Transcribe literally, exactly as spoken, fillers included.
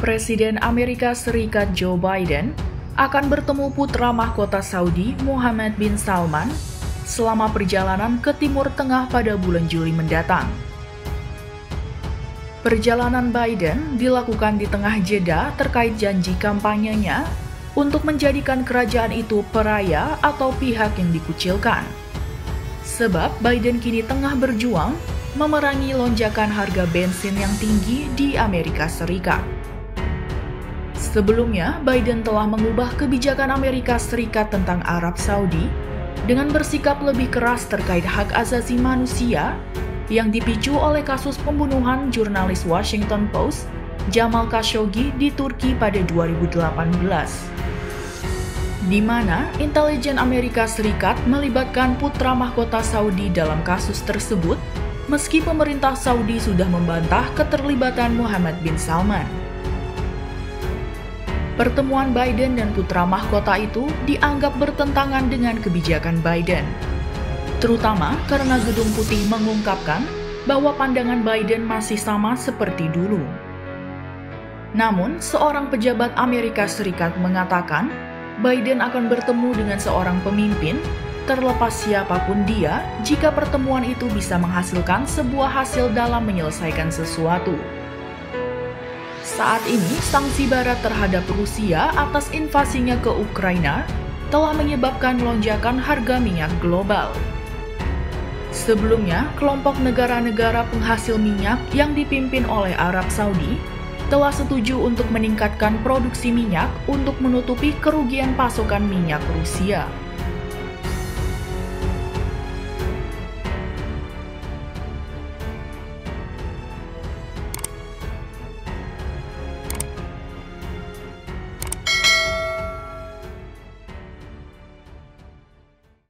Presiden Amerika Serikat Joe Biden akan bertemu putra mahkota Saudi Mohammed bin Salman selama perjalanan ke Timur Tengah pada bulan Juli mendatang. Perjalanan Biden dilakukan di tengah jeda terkait janji kampanyenya untuk menjadikan kerajaan itu peraya atau pihak yang dikucilkan. Sebab Biden kini tengah berjuang memerangi lonjakan harga bensin yang tinggi di Amerika Serikat. Sebelumnya, Biden telah mengubah kebijakan Amerika Serikat tentang Arab Saudi dengan bersikap lebih keras terkait hak asasi manusia yang dipicu oleh kasus pembunuhan jurnalis Washington Post Jamal Khashoggi di Turki pada dua ribu delapan belas. Di mana intelijen Amerika Serikat melibatkan putra mahkota Saudi dalam kasus tersebut, meski pemerintah Saudi sudah membantah keterlibatan Mohammed bin Salman. Pertemuan Biden dan putra mahkota itu dianggap bertentangan dengan kebijakan Biden, terutama karena Gedung Putih mengungkapkan bahwa pandangan Biden masih sama seperti dulu. Namun, seorang pejabat Amerika Serikat mengatakan Biden akan bertemu dengan seorang pemimpin, terlepas siapapun dia, jika pertemuan itu bisa menghasilkan sebuah hasil dalam menyelesaikan sesuatu. Saat ini, sanksi Barat terhadap Rusia atas invasinya ke Ukraina telah menyebabkan lonjakan harga minyak global. Sebelumnya, kelompok negara-negara penghasil minyak yang dipimpin oleh Arab Saudi telah setuju untuk meningkatkan produksi minyak untuk menutupi kerugian pasokan minyak Rusia.